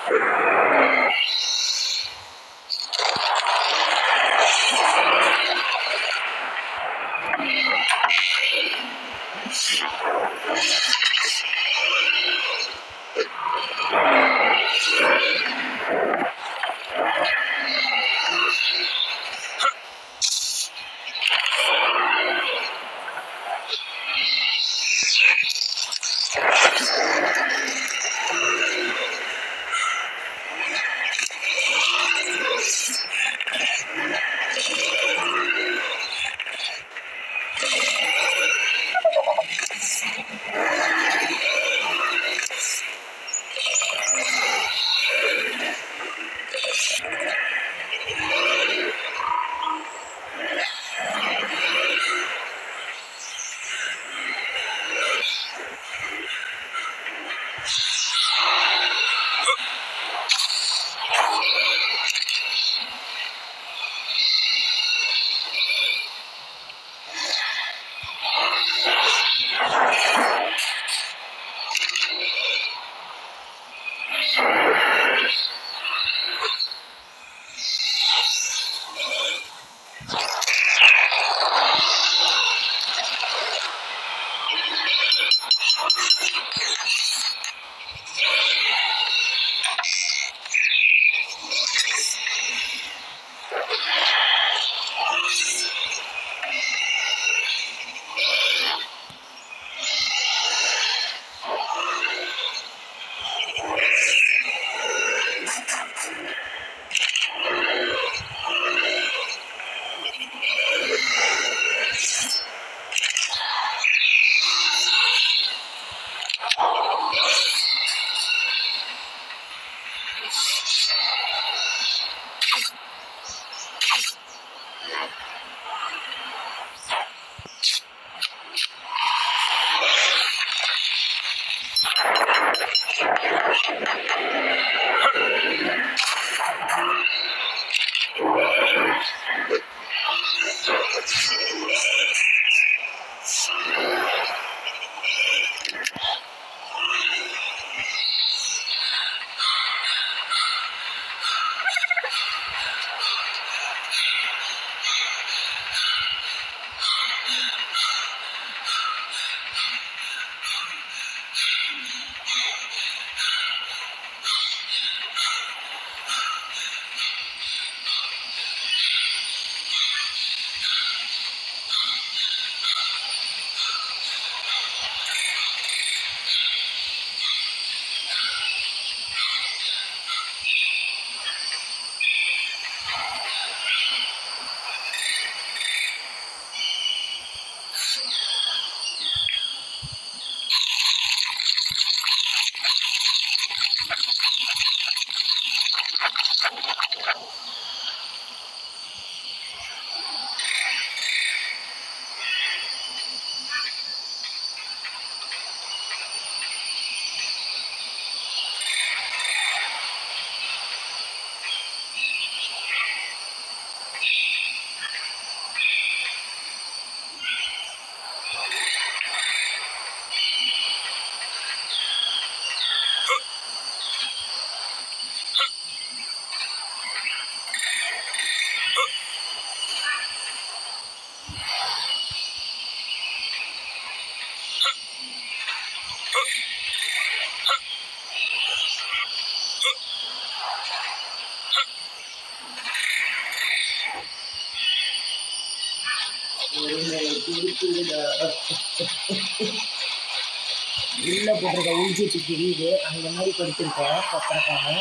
உள்ள போட்டிருக்க ஊஞ்சிட்டு தெரியுது. அந்த மாதிரி படுத்திருக்கேன் பத்திரக்காம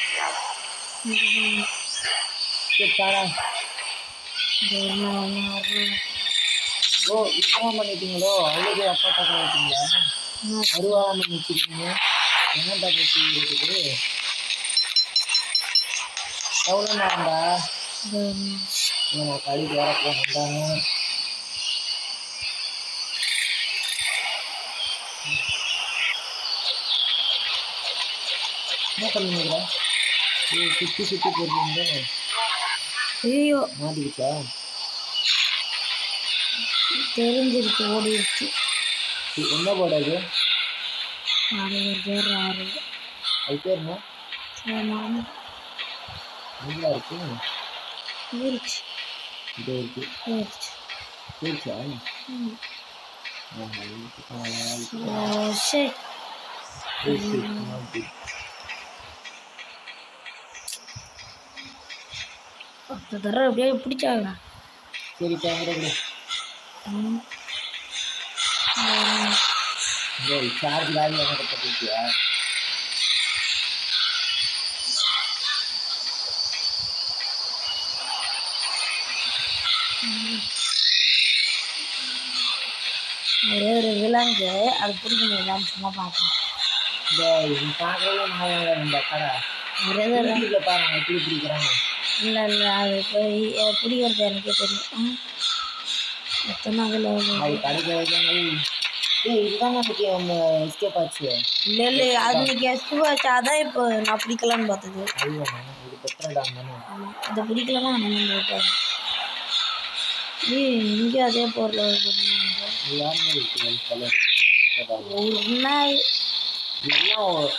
கேட்டாரா? ஓ இப்பதான் பண்ணிட்டீங்களோ? அழுது அப்பா தாக்க வச்சிங்களா? அருவாரம் பண்ணி வச்சிருக்கீங்க. என்ன தகவல் இருக்குது? எவ்வளோ நேரம்டா? கழிவு வேற போட்டாங்க. என்ன பண்ணுறா? சுற்றி சுற்றி போடுறீங்க. ஐயோ மாட்டிக்கிச்சா? தெரிஞ்சிருச்சு, ஓடிடுச்சு. என்ன போடாது? அது பேர் 6. அது பேர் என்ன? ஆமாம் எங்கடா இருக்கு? போயிடுச்சு இது இருக்கு. போயிடுச்சு. போயிடுச்சா? ம். ஆஹா, இதுக்கு காலை ஓ சரி. அடுத்த தடவை அப்படியே பிடிச்சாங்க. சரி தேங்க்யூ. ம். சார்ஜ் லாரி எனக்கு பற்றியா? ஒரே ஒரு விலங்கு அது பிடிக்க முடியலான்னு சும்மா பார்த்தேன். இந்த பார்க்கவே நல்லா இந்த கடை ஒரே வீட்டில் பாருங்க எப்படி பிடிக்கிறாங்க. இல்லை இல்லை அது போய் பிடிக்கிறது எனக்கே தெரியும். எத்தனை அதில் அது கிடைக்கிறது இதுதான் நமக்கு நம்ம எஸ்கேப் ஆச்சு. இல்லை இல்லை அது இன்னைக்கு எஸ்கேப் ஆச்சு. அதான் இப்போ நான் பிடிக்கலான்னு பார்த்தது. அதுதானே இது பெட்ரோல் தானே. ஆமாம் அதை பிடிக்கலன்னா நம்ம போட்டாங்க. இங்கே அதே பொருள் யாருமே இருக்கு கலர் ஒரு நாள் எல்லாம்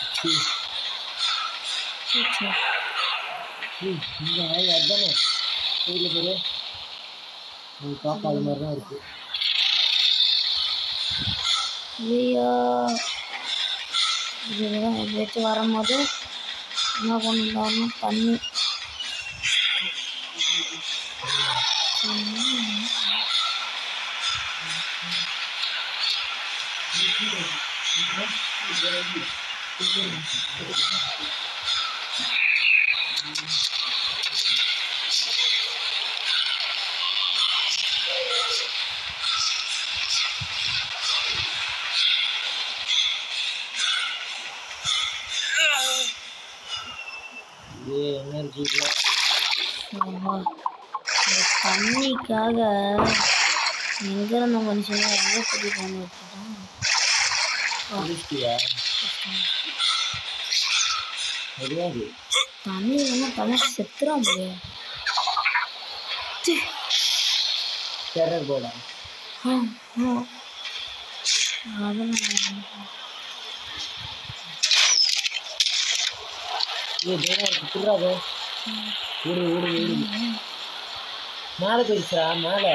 இந்த நாய் அதுதானே கோயிலில் பேர் அது பார்க்க அது மாதிரி தான் இருக்குது. ஐயோ இதுதான் எப்படியாச்சும் வரும்போது என்ன கொண்டு வந்தாலும் தண்ணி எனர்ஜி இந்த தண்ணிக்காக எங்கே இருந்த மனுஷங்க எங்கே கூட்டி போகணும் தண்ணி வேணா தண்ணி செத்துறான் போய் போடா. மேலே போயிடுச்சா? மேலே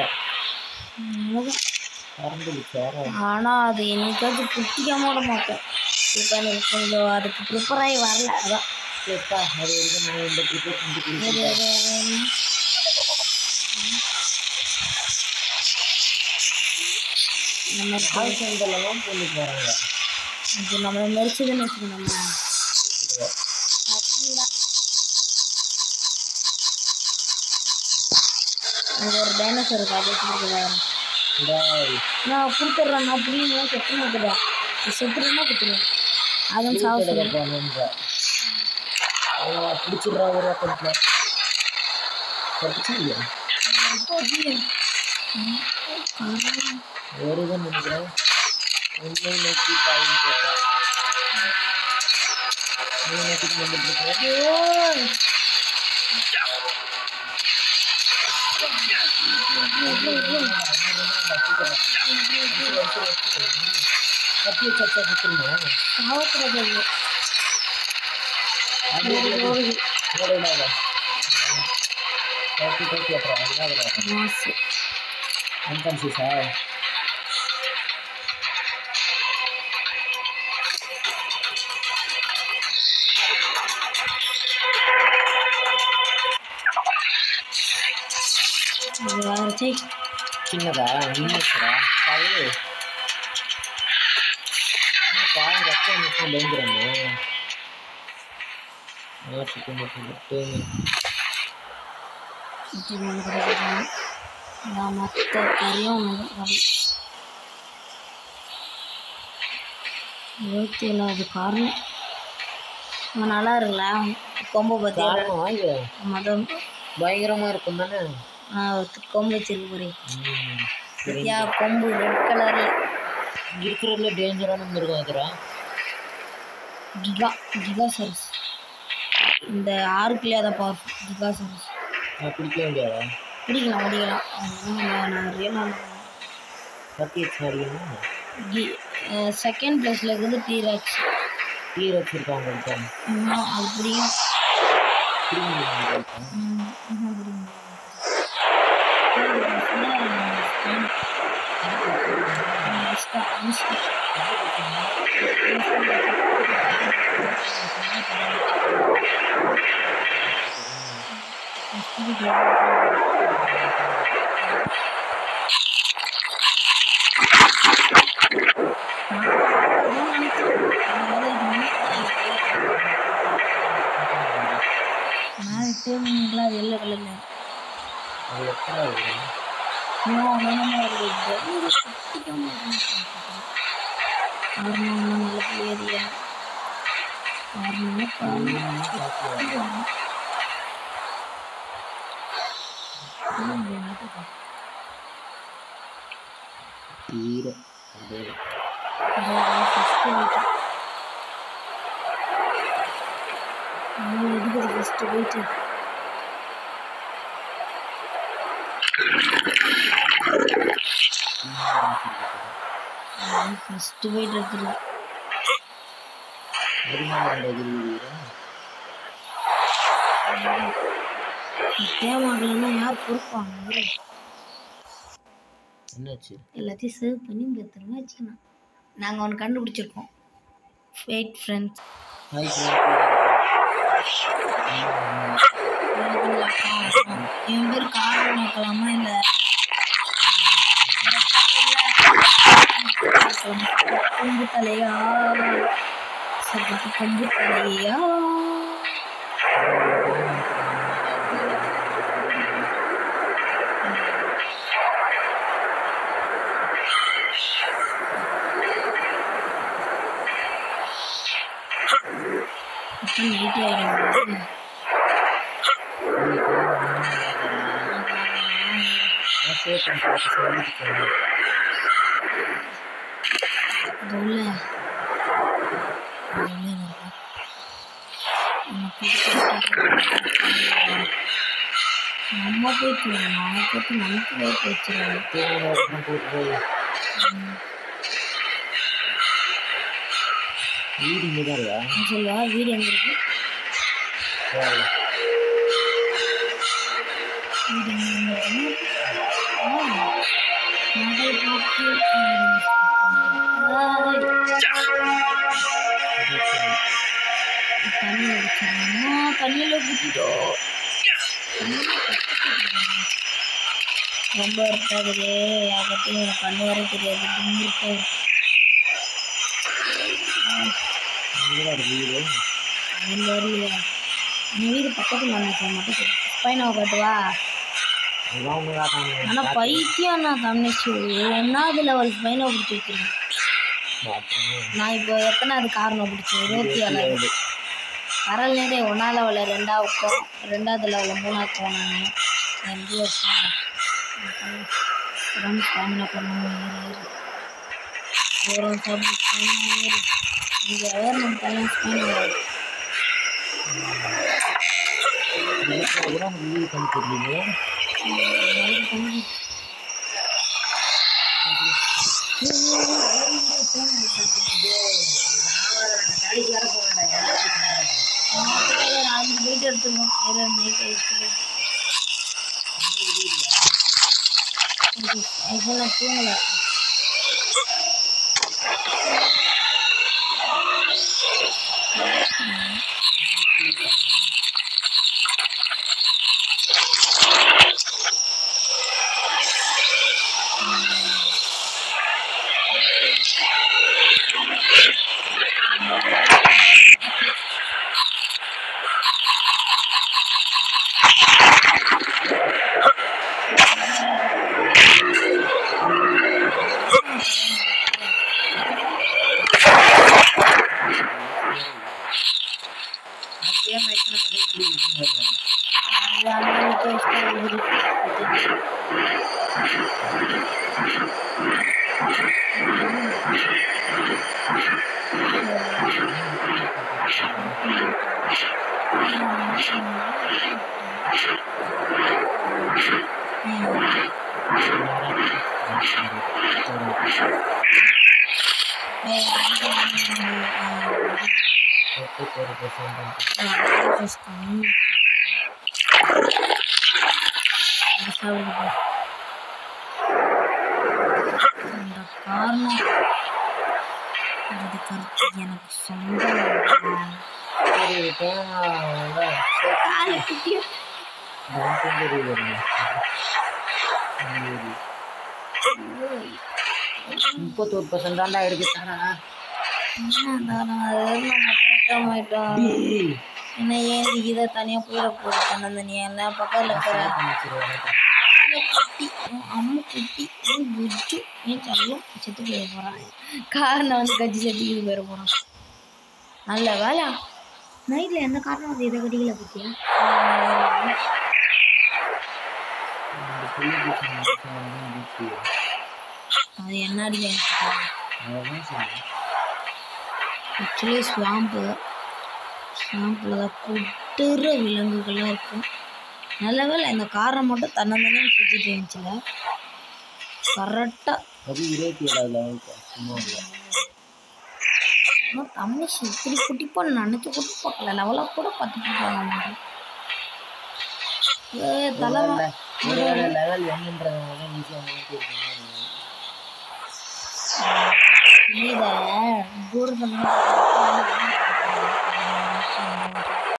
ஆனால் அது என்னைக்காச்சும் குட்டிக்காம விட மாட்டேன். இப்போ எனக்கு கொஞ்சம் அதுக்கு ப்ரிப்பேர் ஆகி வரல. அதான் அது வரைக்கும் நான் இந்த ப்ரிப்பேர் பண்ணிட்டு நம்ம சென்டர்லாம் பண்ணி போகிறாங்க. இது நம்மளை மெரிச்சதுன்னு வச்சுக்கணும். அங்கே ஒரு டைனோசர் இருக்கு. அதை கொடுக்குறேன் நான் கொடுத்துட்றேன். நான் புரியுங்க செத்து மாட்டுறேன். செத்துறேன்னா கொடுத்துருவேன். அதுவும் சாப்பிட்டு பிடிச்சிடுறா ஒரு அக்கௌண்ட்டில் வருதுன்னு நினைக்கிறேன். உண்மை நோக்கி பாயும் போட்டேன். நோக்கிட்டு வந்துட்டு கத்திய சச்சா சுற்றுமா சாப்பிட்றது மாசு அன்கான்சியஸா சின்னதா இன்னொருத்தரா அது பாயம் ரத்தம் பயங்கரமே மற்ற கறியும் 27வது காரணம் நல்லா இருக்குல்ல. கொம்பு பற்றி மதம் பயங்கரமாக இருக்கும் தானே. கொம்பு வச்சிருக்கு பாரு. பத்தியா கொம்பு ரெட் கலரில் இருக்கிறதுல டேஞ்சரான மிருகம் அதுரா. கிகா சர்ஸ் இந்த ஆறுக்குள்ளே அதை பார்ப்போம். கிகா சர்ஸ் பிடிக்க முடியாதா? பிடிக்கலாம் நான் ரியலாக செகண்ட் பிளேஸில் இருக்குது. டீராக்ஸ் கீரை வச்சிருக்காங்க அப்படியும் எல்லோ கலர்ல போயிட்டு ஃபர்ஸ்ட் போயிட்டு இருக்குது தேவையாகலன்னா யார் பொறுப்பாங்க எல்லாத்தையும் சேவ் பண்ணி பத்திரமா வச்சுக்கணும். நாங்கள் ஒன்று கண்டுபிடிச்சிருக்கோம். ஃபேக் ஃப்ரெண்ட்ஸ் என் பேர் காரணம் வைக்கலாமா இல்லை கொம்பு தலையா கொம்பு தலையா நைட் ஆயிடும். நம்ம போயிட்டு நமக்கு போயிட்டு வச்சிருவாங்க. வீடு இங்கேதான் சொல்லுவா வீடு எங்க இருக்கு? வீடு தண்ணியில் ஊற்றிட்டோம். ரொம்ப இருக்காது யார்கிட்டையும் எனக்கு கண்ணு வர தெரியாது. வீடு பக்கத்தில் மட்டும் பையனை காட்டுவா. ஆனால் பைத்தியம் நான் தம்னிச்சு 1வது லெவல் பையனை பிடிச்சி வச்சிருக்கேன். நான் இப்போ எத்தனாவது காரணம் பிடிச்சேன்? 27வது. வரலேடே 1வது லெவலில் 2வது லெவலில் 3வது போனாங்க. 2 வருஷம் ஸ்டாமினா பண்ணணும். இங்கே வேறு நம்ம பையன் ஸ்பைன் போயிட்டு எடுத்துக்கணும். நைட் தூங்கலை. இந்த காரணம் அது கருத்து எனக்கு சொந்தம். முப்பத்தொரு பர்சன்ட் தான்டா எடுத்துட்டாரா என்ன ஏன் இதை தனியாக போயிட போகிறேன் நீ என்ன பக்கத்தில் இருக்கிற குட்டி அம்மா குட்டி குஜ்ஜு ஏன் சொல்லும் செத்து போயிட போகிறான். காரணம் வந்து கட்சி செத்துக்கிட்டு போயிட போகிறான். நல்ல வேலை நைட்டில் எந்த காரணம் வந்து இதை கட்டிக்கல பற்றியா அது என்ன அடிக்க ஆக்சுவலி ஸ்வாம்பில் தான் கொட்டுற விலங்குகள்லாம் இருக்கும். நல்ல வேலை இந்த காரணம் மட்டும் தன்னந்தனே சுற்றிட்டு இருந்துச்சுல கரெக்டாக. தமிழ் இப்படி குட்டிப்பான்னு நினச்சி குட்டி பார்க்கல லெவலாக கூட பார்த்து போக மாட்டேன். தலைமை தூரத்தில்